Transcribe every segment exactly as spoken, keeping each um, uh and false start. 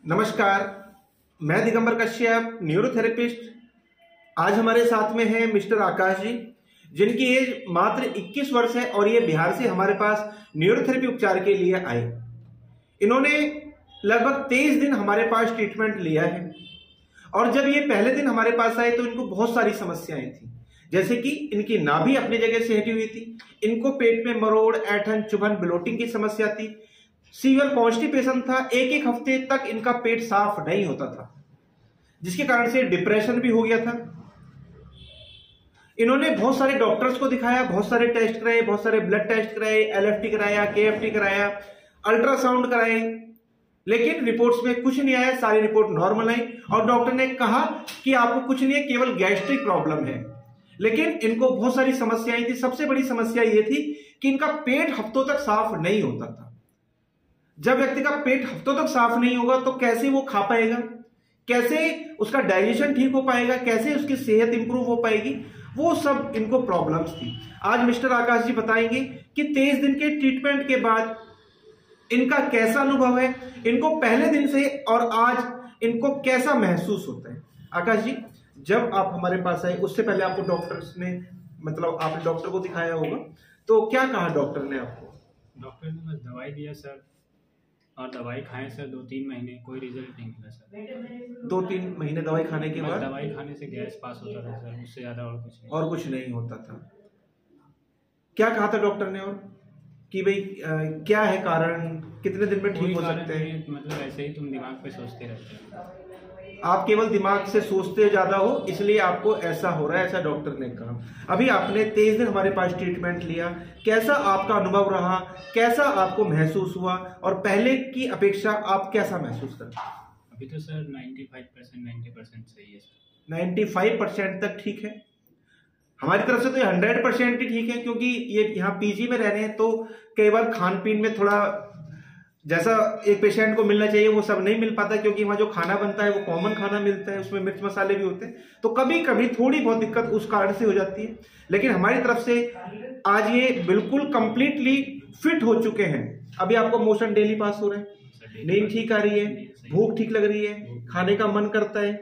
नमस्कार, मैं दिगंबर कश्यप, न्यूरोथेरेपिस्ट। आज हमारे साथ में है मिस्टर आकाश जी, जिनकी एज मात्र इक्कीस वर्ष है और ये बिहार से हमारे पास न्यूरोथेरेपी उपचार के लिए आए। इन्होंने लगभग तेईस दिन हमारे पास ट्रीटमेंट लिया है और जब ये पहले दिन हमारे पास आए तो इनको बहुत सारी समस्याएं थी, जैसे कि इनकी नाभि अपनी जगह से हटी हुई थी, इनको पेट में मरोड़, ऐंठन, चुभन, ब्लोटिंग की समस्या थी, सीवियर कॉन्स्टिपेशन था, एक एक हफ्ते तक इनका पेट साफ नहीं होता था, जिसके कारण से डिप्रेशन भी हो गया था। इन्होंने बहुत सारे डॉक्टर्स को दिखाया, बहुत सारे टेस्ट कराए, बहुत सारे ब्लड टेस्ट कराए, एलएफटी कराया, केएफटी कराया, अल्ट्रासाउंड कराए, लेकिन रिपोर्ट्स में कुछ नहीं आया। सारी रिपोर्ट नॉर्मल आई और डॉक्टर ने कहा कि आपको कुछ नहीं है, केवल गैस्ट्रिक प्रॉब्लम है। लेकिन इनको बहुत सारी समस्याएं थी। सबसे बड़ी समस्या ये थी कि इनका पेट हफ्तों तक साफ नहीं होता था। जब व्यक्ति का पेट हफ्तों तक साफ नहीं होगा तो कैसे वो खा पाएगा, कैसे उसका डाइजेशन ठीक हो पाएगा, कैसे उसकी सेहत इंप्रूव हो पाएगी, वो सब इनको प्रॉब्लम्स थी। आज मिस्टर आकाश जी बताएंगे कि तेईस दिन के ट्रीटमेंट के बाद इनका कैसा अनुभव है, इनको पहले दिन से और आज इनको कैसा महसूस होता है। आकाश जी, जब आप हमारे पास आए उससे पहले आपको डॉक्टर्स ने, मतलब आपने डॉक्टर को दिखाया होगा, तो क्या कहा डॉक्टर ने आपको? डॉक्टर ने बस दवाई दिया सर, और दवाई खाएं सर दो तीन महीने, कोई रिजल्ट नहीं मिला सर। दो तीन महीने दवाई खाने के बाद दवाई खाने से गैस पास होता था सर, उससे ज्यादा और कुछ नहीं। और कुछ नहीं होता था। क्या कहा था डॉक्टर ने और कि भाई क्या है कारण, कितने दिन में ठीक हो सकते हैं? मतलब ऐसे ही तुम दिमाग पे सोचते रहते हो, आप केवल दिमाग से सोचते ज्यादा हो, इसलिए आपको ऐसा हो रहा है, ऐसा डॉक्टर ने कहा। अभी आपने तेईस दिन हमारे पास ट्रीटमेंट लिया, कैसा आपका अनुभव रहा, कैसा आपको महसूस हुआ और पहले की अपेक्षा आप कैसा महसूस करते हैं? अभी तो सर पचानवे परसेंट नब्बे परसेंट सही है सर। पचानवे परसेंट तक ठीक है। हमारी तरफ से तो ये सौ परसेंट ही ठीक है, क्योंकि ये यहाँ पीजी में रह रहे हैं तो कई बार खान पीन में थोड़ा जैसा एक पेशेंट को मिलना चाहिए वो सब नहीं मिल पाता, क्योंकि वहाँ जो खाना बनता है वो कॉमन खाना मिलता है, उसमें मिर्च मसाले भी होते हैं, तो कभी कभी थोड़ी बहुत दिक्कत उस कारण से हो जाती है। लेकिन हमारी तरफ से आज ये बिल्कुल कंप्लीटली फिट हो चुके हैं। अभी आपको मोशन डेली पास हो रहा है, नींद ठीक आ रही है, भूख ठीक लग रही है, खाने का मन करता है,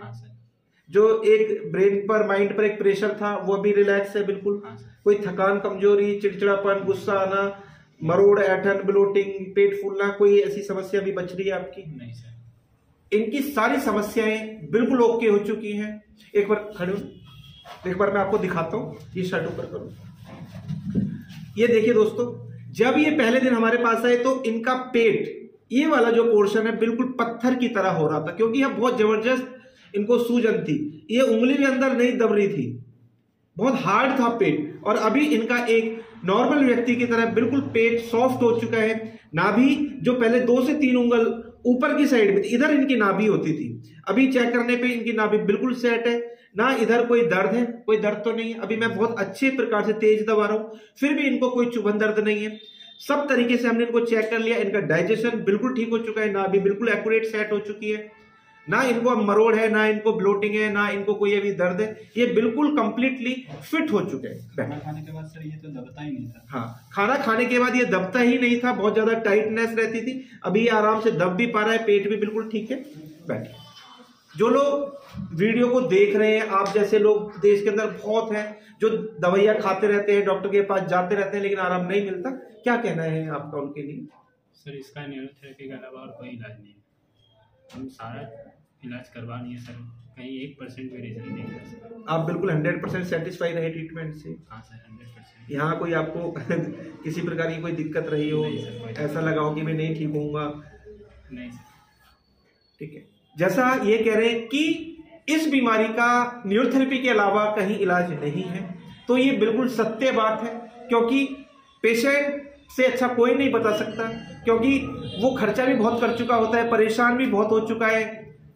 जो एक ब्रेन पर, माइंड पर एक प्रेशर था वो भी रिलैक्स है बिल्कुल, कोई थकान, कमजोरी, चिड़चिड़ापन, गुस्सा आना, मरोड़, ऐंठन, ब्लोटिंग, पेट फूलना, कोई ऐसी समस्या भी बच रही है आपकी? नहीं सर। इनकी सारी समस्याएं बिल्कुल ओके हो चुकी हैं। एक बार खड़े हो, एक बार मैं आपको दिखाता हूं, ये शर्ट ऊपर करो। ये देखिए दोस्तों, जब ये पहले दिन हमारे पास आए तो इनका पेट, ये वाला जो पोर्शन है, बिल्कुल पत्थर की तरह हो रहा था, क्योंकि यह बहुत जबरदस्त इनको सूजन थी, ये उंगली भी अंदर नहीं दब रही थी, बहुत हार्ड था पेट। और अभी इनका एक नॉर्मल व्यक्ति की तरह बिल्कुल पेट सॉफ्ट हो चुका है। नाभि जो पहले दो से तीन उंगल ऊपर की साइड में थी, इधर इनकी नाभि होती थी, अभी चेक करने पे इनकी नाभि बिल्कुल सेट है, ना इधर कोई दर्द है, कोई दर्द तो नहीं है। अभी मैं बहुत अच्छे प्रकार से तेज दबा रहा हूं, फिर भी इनको कोई चुभन दर्द नहीं है। सब तरीके से हमने इनको चेक कर लिया, इनका डाइजेशन बिल्कुल ठीक हो चुका है, नाभि बिल्कुल एक्यूरेट सेट हो चुकी है, ना इनको मरोड़ है, ना इनको ब्लोटिंग है, ना इनको कोई अभी दर्द है, ये बिल्कुल कंप्लीटली फिट हो चुके हैं। खाना खाने के बाद सर ये तो दबता ही नहीं था। हाँ, खाना खाने के बाद ये दबता ही नहीं था, बहुत ज्यादा टाइटनेस रहती थी, अभी ये आराम से दब भी पा रहा है, पेट भी बिल्कुल ठीक है। बैठिए। जो लोग वीडियो को देख रहे हैं, आप जैसे लोग देश के अंदर बहुत हैं जो दवाइयां खाते रहते हैं, डॉक्टर के पास जाते रहते हैं, लेकिन आराम नहीं मिलता, क्या कहना है आपका उनके लिए? सर, इसका न्यूरोथेरेपी के अलावा और कोई इलाज नहीं है। हम सारा इलाज करवा नहीं है सर, कहीं एक परसेंट भी रिजल्ट नहीं है सर। आप बिल्कुल हंड्रेड परसेंट सेटिस्फाई रहे ट्रीटमेंट से? हाँ सर, हंड्रेड परसेंट। यहाँ कोई आपको किसी प्रकार की कोई दिक्कत रही हो, ऐसा लगा हो कि मैं नहीं ठीक होऊंगा? नहीं सर। ठीक है। जैसा ये कह रहे हैं कि इस बीमारी का न्यूरोथेरेपी के अलावा कहीं इलाज नहीं है, तो ये बिल्कुल सत्य बात है, क्योंकि पेशेंट से अच्छा कोई नहीं बता सकता, क्योंकि वो खर्चा भी बहुत कर चुका होता है, परेशान भी बहुत हो चुका है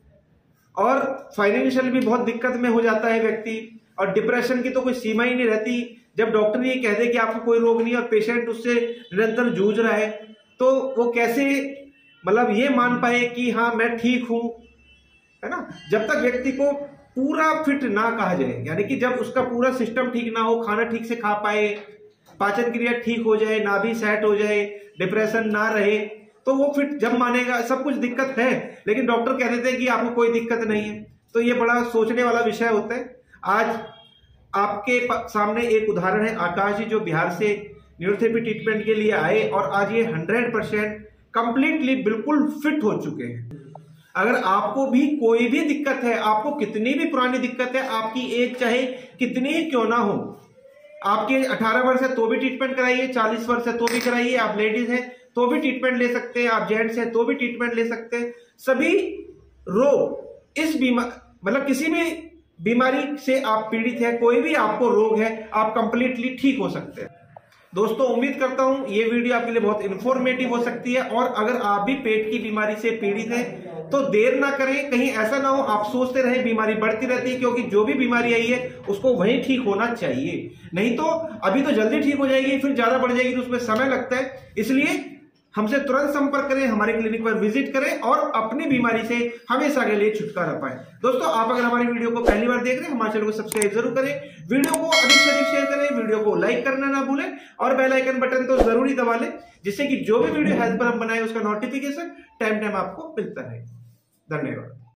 और फाइनेंशियल भी बहुत दिक्कत में हो जाता है व्यक्ति, और डिप्रेशन की तो कोई सीमा ही नहीं रहती। जब डॉक्टर ये कह दे कि आपको कोई रोग नहीं और पेशेंट उससे निरंतर जूझ रहा है, तो वो कैसे मतलब ये मान पाए कि हाँ मैं ठीक हूं, है ना? जब तक व्यक्ति को पूरा फिट ना कहा जाए, यानी कि जब उसका पूरा सिस्टम ठीक ना हो, खाना ठीक से खा पाए, पाचन क्रिया ठीक हो जाए, नाभि सेट हो जाए, डिप्रेशन ना रहे, तो वो फिट जब मानेगा। सब कुछ दिक्कत है, लेकिन डॉक्टर कह देते हैं कि आपको कोई दिक्कत नहीं है। तो ये बड़ा सोचने वाला विषय होता है। आज आपके सामने एक उदाहरण है, आकाश जी जो बिहार से न्यूरोथेरेपी ट्रीटमेंट के लिए आए और आज ये हंड्रेड परसेंट कंप्लीटली बिल्कुल फिट हो चुके हैं। अगर आपको भी कोई भी दिक्कत है, आपको कितनी भी पुरानी दिक्कत है, आपकी एज चाहे कितनी ही क्यों ना हो, आपकी एज अठारह वर्ष है तो भी ट्रीटमेंट कराइए, चालीस वर्ष है तो भी कराइए, आप लेडीज हैं तो भी ट्रीटमेंट ले सकते हैं, आप जेंट्स हैं तो भी ट्रीटमेंट ले सकते हैं। सभी रोग इस बीमार मतलब किसी भी बीमारी से आप पीड़ित हैं, कोई भी आपको रोग है, आप कंप्लीटली ठीक हो सकते हैं। दोस्तों उम्मीद करता हूं ये वीडियो आपके लिए बहुत इंफॉर्मेटिव हो सकती है। और अगर आप भी पेट की बीमारी से पीड़ित हैं तो देर ना करें, कहीं ऐसा ना हो आप सोचते रहे बीमारी बढ़ती रहती है, क्योंकि जो भी बीमारी आई है उसको वहीं ठीक होना चाहिए। नहीं तो अभी तो जल्दी ठीक हो जाएगी, फिर ज्यादा बढ़ जाएगी तो उसमें समय लगता है। इसलिए हमसे तुरंत संपर्क करें, हमारे क्लिनिक पर विजिट करें और अपनी बीमारी से हमेशा के लिए छुटकारा पाएं। दोस्तों आप अगर हमारी वीडियो को पहली बार देख रहे हैं, हमारे चैनल को सब्सक्राइब जरूर करें, वीडियो को अधिक से अधिक शेयर करें, वीडियो को लाइक करना ना भूलें और बेल आइकन बटन तो जरूरी दबा लें, जिससे कि जो भी वीडियो हेल्थ पर हम बनाए उसका नोटिफिकेशन टाइम टाइम आपको मिलता रहे। धन्यवाद।